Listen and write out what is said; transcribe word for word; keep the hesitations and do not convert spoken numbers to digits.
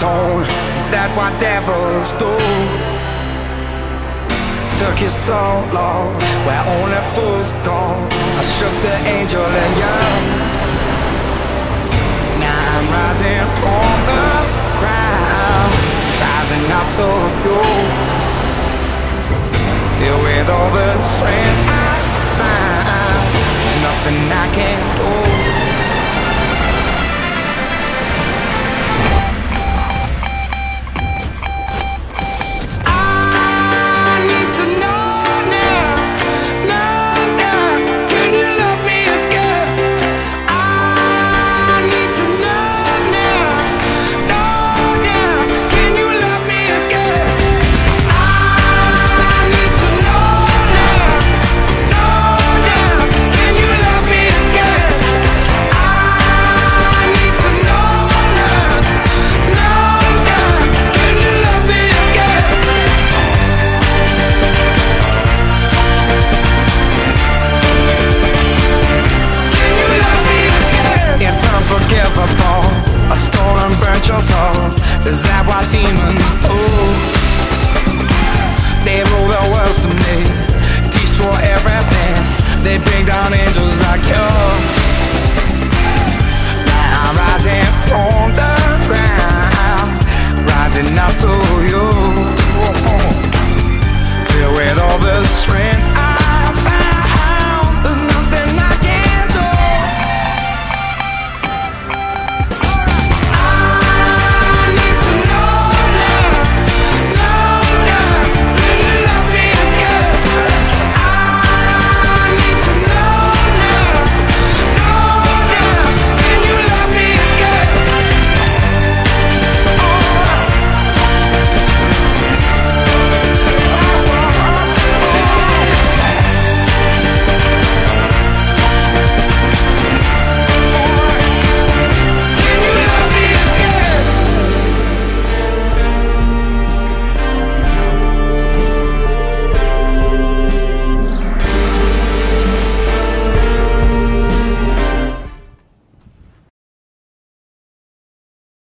tone. Is that what devils do? Took you so long, where only fools go. I shook the angel in you. Now I'm rising from the ground, rising up to you. Filled with all the strength I find, there's nothing I can't do. I stole and burnt your soul. Is that what demons do? They rule the world to me, destroy everything. They bring down angels like you.